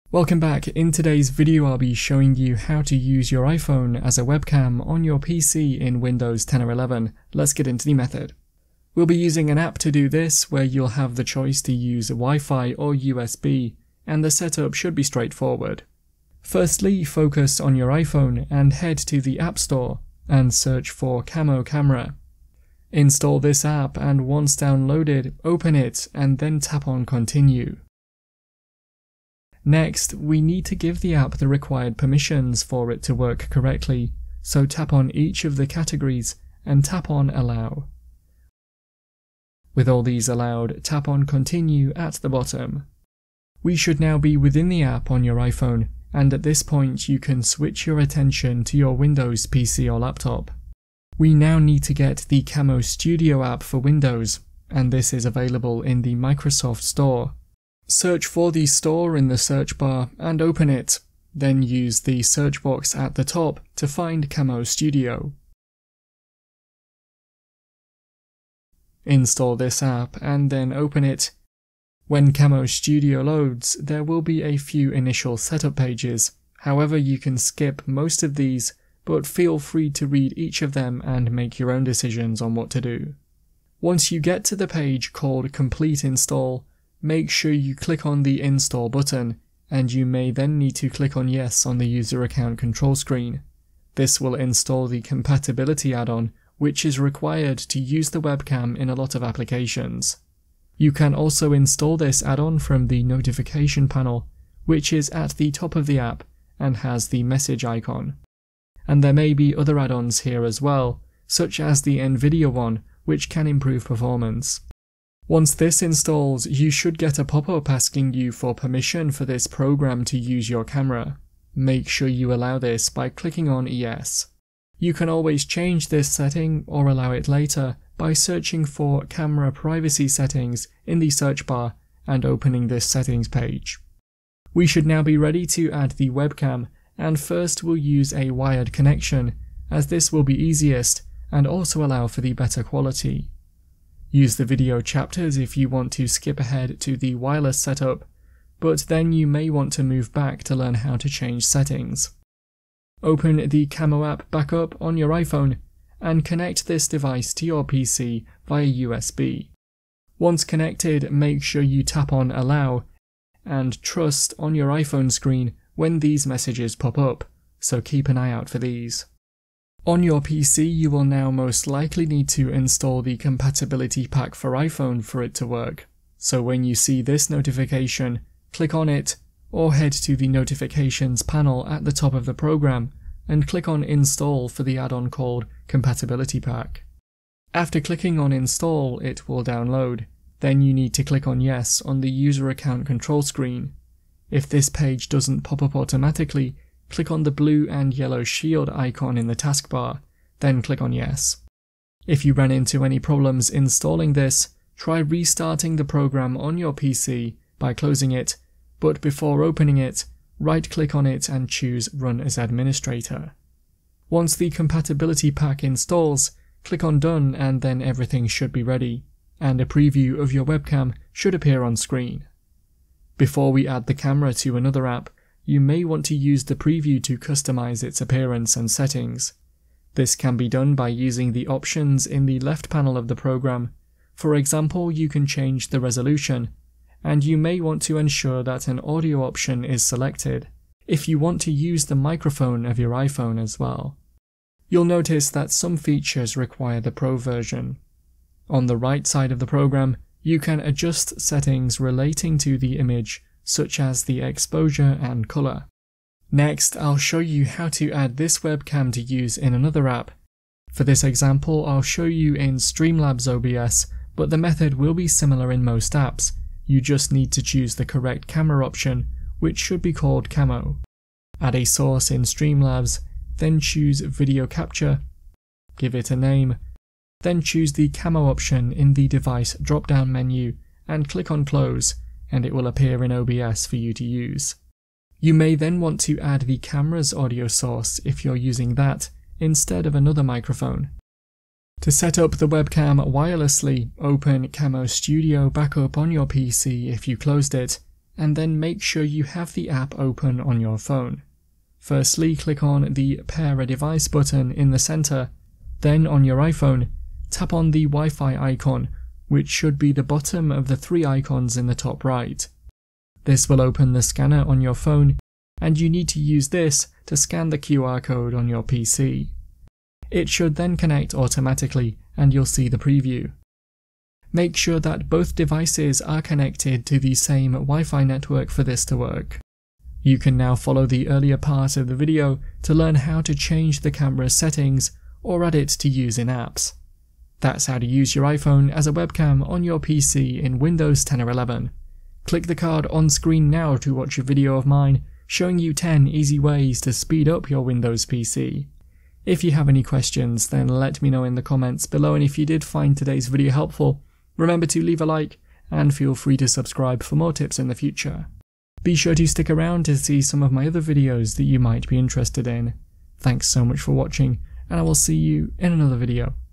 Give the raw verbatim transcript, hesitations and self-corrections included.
Welcome back. In today's video I'll be showing you how to use your iPhone as a webcam on your P C in Windows ten or eleven. Let's get into the method. We'll be using an app to do this, where you'll have the choice to use Wi-Fi or U S B, and the setup should be straightforward. Firstly, focus on your iPhone and head to the App Store and search for Camo Camera. Install this app, and once downloaded, open it and then tap on Continue. Next, we need to give the app the required permissions for it to work correctly, so tap on each of the categories and tap on Allow. With all these allowed, tap on Continue at the bottom. We should now be within the app on your iPhone, and at this point you can switch your attention to your Windows P C or laptop. We now need to get the Camo Studio app for Windows, and this is available in the Microsoft Store. Search for the store in the search bar and open it, then use the search box at the top to find Camo Studio. Install this app and then open it. When Camo Studio loads, there will be a few initial setup pages, however you can skip most of these, but feel free to read each of them and make your own decisions on what to do. Once you get to the page called Complete Install, make sure you click on the Install button, and you may then need to click on Yes on the user account control screen. This will install the compatibility add-on, which is required to use the webcam in a lot of applications. You can also install this add-on from the notification panel, which is at the top of the app and has the message icon. And there may be other add-ons here as well, such as the NVIDIA one, which can improve performance. Once this installs, you should get a pop-up asking you for permission for this program to use your camera. Make sure you allow this by clicking on Yes. You can always change this setting or allow it later by searching for Camera Privacy Settings in the search bar and opening this settings page. We should now be ready to add the webcam, and first we'll use a wired connection, as this will be easiest and also allow for the better quality. Use the video chapters if you want to skip ahead to the wireless setup, but then you may want to move back to learn how to change settings. Open the Camo app back up on your iPhone and connect this device to your P C via U S B. Once connected, make sure you tap on Allow and Trust on your iPhone screen when these messages pop up, so keep an eye out for these. On your P C, you will now most likely need to install the compatibility pack for iPhone for it to work, so when you see this notification, click on it, or head to the notifications panel at the top of the program and click on Install for the add-on called Compatibility Pack. After clicking on Install, it will download. Then you need to click on Yes on the user account control screen. If this page doesn't pop up automatically, click on the blue and yellow shield icon in the taskbar, then click on Yes. If you ran into any problems installing this, try restarting the program on your P C by closing it, but before opening it, right-click on it and choose Run as Administrator. Once the compatibility pack installs, click on Done and then everything should be ready, and a preview of your webcam should appear on screen. Before we add the camera to another app, you may want to use the preview to customize its appearance and settings. This can be done by using the options in the left panel of the program. For example, you can change the resolution, and you may want to ensure that an audio option is selected if you want to use the microphone of your iPhone as well. You'll notice that some features require the Pro version. On the right side of the program, you can adjust settings relating to the image, such as the exposure and color. Next, I'll show you how to add this webcam to use in another app. For this example, I'll show you in Streamlabs O B S, but the method will be similar in most apps. You just need to choose the correct camera option, which should be called Camo. Add a source in Streamlabs, then choose Video Capture, give it a name, then choose the Camo option in the device drop-down menu and click on Close, and it will appear in O B S for you to use. You may then want to add the camera's audio source if you're using that instead of another microphone. To set up the webcam wirelessly, open Camo Studio back up on your P C if you closed it, and then make sure you have the app open on your phone. Firstly, click on the Pair a Device button in the center, then on your iPhone, tap on the Wi-Fi icon, which should be the bottom of the three icons in the top right. This will open the scanner on your phone, and you need to use this to scan the Q R code on your P C. It should then connect automatically, and you'll see the preview. Make sure that both devices are connected to the same Wi-Fi network for this to work. You can now follow the earlier part of the video to learn how to change the camera's settings or add it to use in apps. That's how to use your iPhone as a webcam on your P C in Windows ten or eleven. Click the card on screen now to watch a video of mine showing you ten easy ways to speed up your Windows P C. If you have any questions, then let me know in the comments below, and if you did find today's video helpful, remember to leave a like and feel free to subscribe for more tips in the future. Be sure to stick around to see some of my other videos that you might be interested in. Thanks so much for watching, and I will see you in another video.